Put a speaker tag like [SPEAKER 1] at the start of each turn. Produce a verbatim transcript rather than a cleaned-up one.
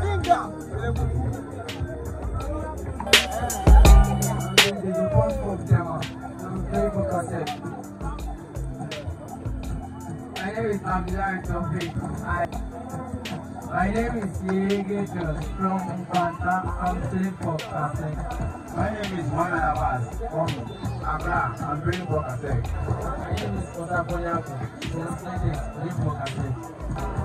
[SPEAKER 1] My name is Abdullah Tawfiq. My name is Yegeto from Volta. I'm playing for cassette.
[SPEAKER 2] My name is Mohamed Abbas from Accra. I'm playing for cassette.
[SPEAKER 1] My name is Osaboyako. I'm playing for cassette.